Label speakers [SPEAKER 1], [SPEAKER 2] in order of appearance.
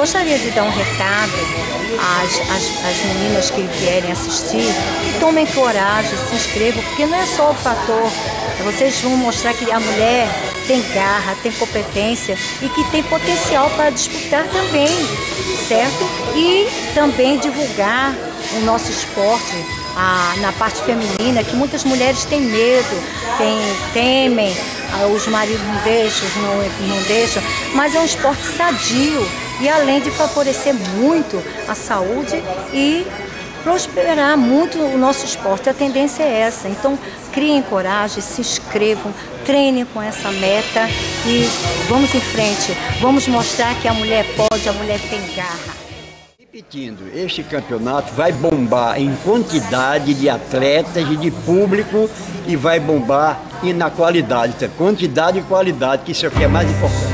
[SPEAKER 1] gostaria de dar um recado às meninas que vierem assistir, que tomem coragem, se inscrevam, porque não é só o fator, vocês vão mostrar que a mulher tem garra, tem competência e que tem potencial para disputar também, certo? E também divulgar o nosso esporte na parte feminina, que muitas mulheres têm medo, temem, os maridos não deixam, mas é um esporte sadio e além de favorecer muito a saúde e prosperar muito o nosso esporte, a tendência é essa. Então, criem coragem, se inscrevam, treinem com essa meta e vamos em frente. Vamos mostrar que a mulher pode, a mulher tem garra.
[SPEAKER 2] Repetindo, este campeonato vai bombar em quantidade de atletas e de público e vai bombar e na qualidade, quantidade e qualidade, que isso é o que é mais importante.